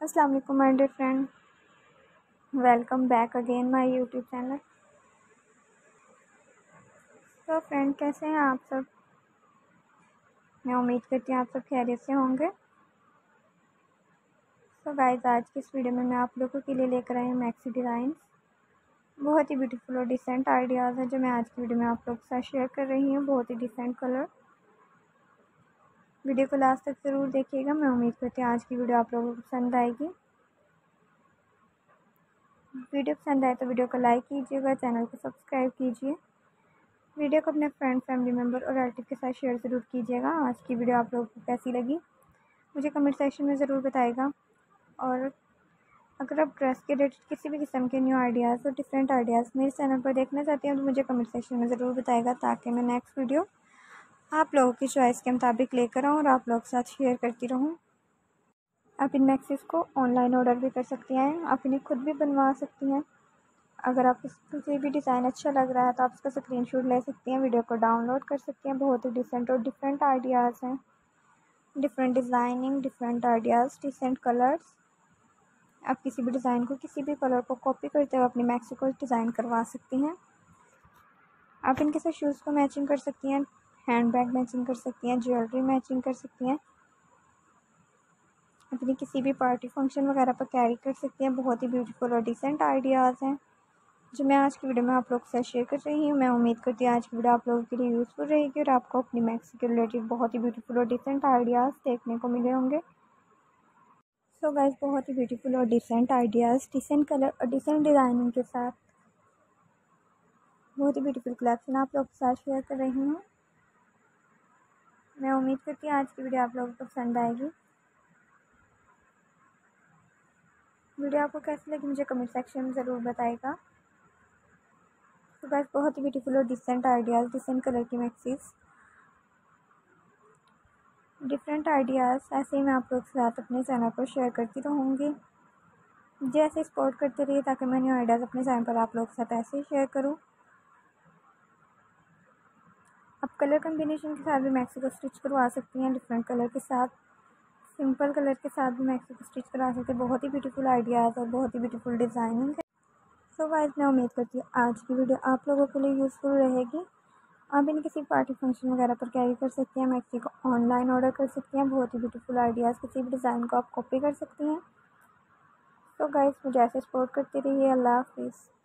अस्सलाम वालेकुम my dear friend, welcome back again my YouTube channel. तो फ्रेंड, कैसे हैं आप सब? मैं उम्मीद करती हूँ आप सब खैरियत से होंगे। तो गाइस, आज की इस वीडियो में मैं आप लोगों के लिए लेकर आई हूँ मैक्सी डिज़ाइंस। बहुत ही ब्यूटीफुल और डिसेंट आइडियाज़ हैं जो मैं आज की वीडियो में आप लोगों के साथ शेयर कर रही हूँ। बहुत ही डिसेंट कलर। वीडियो को लास्ट तक ज़रूर देखिएगा। मैं उम्मीद करती हूँ आज की वीडियो आप लोगों को पसंद आएगी। वीडियो पसंद आए तो वीडियो को लाइक कीजिएगा, चैनल को सब्सक्राइब कीजिए। वीडियो को अपने फ्रेंड, फैमिली मेम्बर और रिलेटिव के साथ शेयर ज़रूर कीजिएगा। आज की वीडियो आप लोगों को कैसी लगी मुझे कमेंट सेक्शन में ज़रूर बताइएगा। और अगर आप ड्रेस के रिलेटेड किसी भी किस्म के न्यू आइडियाज़ और डिफरेंट आइडियाज़ मेरे चैनल पर देखना चाहते हैं तो मुझे कमेंट सेक्शन में ज़रूर बताइएगा, ताकि मैं नेक्स्ट वीडियो आप लोगों की चॉइस के मुताबिक लेकर आऊँ और आप लोगों के साथ शेयर करती रहूँ। आप इन मैक्सीज़ को ऑनलाइन ऑर्डर भी कर सकती हैं, आप इन्हें खुद भी बनवा सकती हैं। अगर आपको कोई भी डिज़ाइन अच्छा लग रहा है तो आप इसका स्क्रीनशॉट ले सकती हैं, वीडियो को डाउनलोड कर सकती हैं। बहुत ही डिसेंट और डिफरेंट आइडियाज़ हैं, different designing, different ideas, decent colours. आप किसी भी डिज़ाइन को, किसी भी कलर को कॉपी करते हुए अपनी मैक्सी को डिज़ाइन करवा सकती हैं। आप इनके साथ शूज़ को मैचिंग कर सकती हैं, हैंड बैग मैचिंग कर सकती हैं, ज्वेलरी मैचिंग कर सकती हैं, अपनी किसी भी पार्टी फंक्शन वगैरह पर कैरी कर सकती हैं। बहुत ही ब्यूटीफुल और डिसेंट आइडियाज़ हैं जो मैं आज की वीडियो में आप लोगों के साथ शेयर कर रही हूँ। मैं उम्मीद करती हूँ आज की वीडियो आप लोगों के लिए यूज़फुल रहेगी और आपको अपनी मैक्सी के रिलेटेड बहुत ही ब्यूटीफुल और डिसेंट आइडियाज़ देखने को मिले होंगे। सो गाइस, बहुत ही ब्यूटीफुल और डिसेंट आइडियाज़, डिसेंट कलर और डिसेंट डिज़ाइनिंग के साथ बहुत ही ब्यूटीफुल कलेक्शन आप लोगों के साथ शेयर कर रही हूँ। मैं उम्मीद करती हूँ आज की वीडियो आप लोगों को पसंद आएगी। वीडियो आपको कैसी लगी मुझे कमेंट सेक्शन में ज़रूर बताइएगा। तो गाइस, बहुत ही ब्यूटीफुल और डिसेंट आइडियाज़, डिसेंट कलर की मैक्सीज़, डिफरेंट आइडियाज़ ऐसे ही मैं आप लोग के साथ अपने चैनल पर शेयर करती रहूँगी। मुझे ऐसे सपोर्ट करते रहिए ताकि मैं न्यू आइडियाज़ अपने चैनल पर आप लोग के साथ ऐसे ही शेयर करूँ। आप कलर कम्बिनेशन के साथ भी मैक्सी को स्टिच करवा सकती हैं, डिफरेंट कलर के साथ, सिंपल कलर के साथ भी मैक्सी को स्टिच करवा सकते हैं। बहुत ही ब्यूटीफुल आइडियाज़ और बहुत ही ब्यूटीफुल डिज़ाइनिंग है। सो गाइस, मैं उम्मीद करती हूँ आज की वीडियो आप लोगों के लिए यूज़फुल रहेगी। आप इन किसी पार्टी फंक्शन वगैरह पर कैरी कर सकती हैं, मैक्सी को ऑनलाइन ऑर्डर कर सकती हैं। बहुत ही ब्यूटीफुल आइडियाज़, किसी भी डिज़ाइन को आप कॉपी कर सकती हैं। तो गाइस, मुझे ऐसे सपोर्ट करती रहिए। अल्लाह हाफिज़।